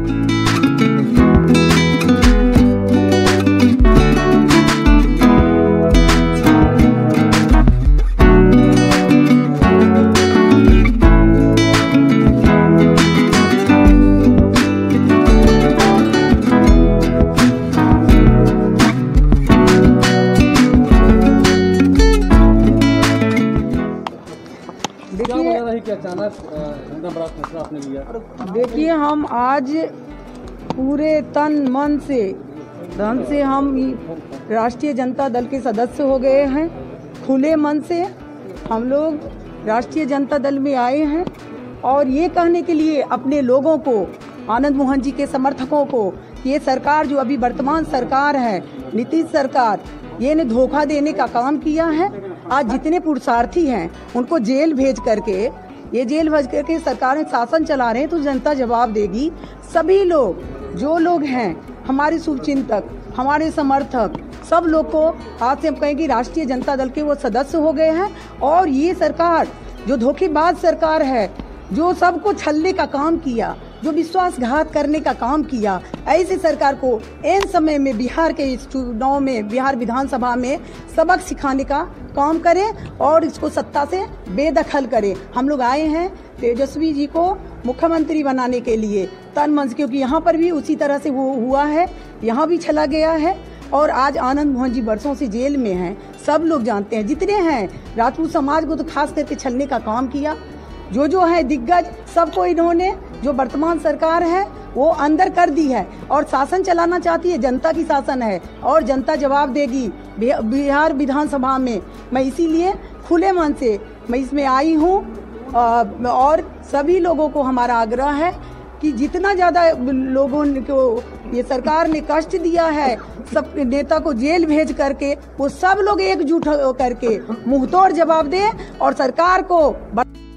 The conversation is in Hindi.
देखिए, हम आज पूरे तन मन से धन से हम राष्ट्रीय जनता दल के सदस्य हो गए हैं। खुले मन से हम लोग राष्ट्रीय जनता दल में आए हैं और ये कहने के लिए अपने लोगों को, आनंद मोहन जी के समर्थकों को, ये सरकार जो अभी वर्तमान सरकार है, नीतीश सरकार, ये ने धोखा देने का काम किया है। आज जितने पुरुषार्थी हैं उनको जेल भेज करके सरकार में शासन चला रहे हैं, तो जनता जवाब देगी। सभी लोग, जो लोग हैं हमारे शुभचिंतक, हमारे समर्थक, सब लोग को आज से हम कहेंगे राष्ट्रीय जनता दल के वो सदस्य हो गए हैं। और ये सरकार जो धोखेबाज सरकार है, जो सबको छलने का काम किया, जो विश्वासघात करने का काम किया, ऐसी सरकार को इन समय में बिहार के इस चुनाव में, बिहार विधानसभा में सबक सिखाने का काम करें और इसको सत्ता से बेदखल करें। हम लोग आए हैं तेजस्वी जी को मुख्यमंत्री बनाने के लिए तन मन से, क्योंकि यहाँ पर भी उसी तरह से वो हुआ है, यहाँ भी चला गया है। और आज आनंद मोहन जी वर्षों से जेल में हैं, सब लोग जानते हैं। जितने हैं राजपूत समाज को तो खास करके छलने का काम किया। जो है दिग्गज, सबको इन्होंने, जो वर्तमान सरकार है वो अंदर कर दी है और शासन चलाना चाहती है। जनता की शासन है और जनता जवाब देगी बिहार विधानसभा में। मैं इसीलिए खुले मन से मैं इसमें आई हूँ और सभी लोगों को हमारा आग्रह है कि जितना ज़्यादा लोगों को ये सरकार ने कष्ट दिया है, सब नेता को जेल भेज करके, वो सब लोग एकजुट करके मुंहतोड़ जवाब दें और सरकार को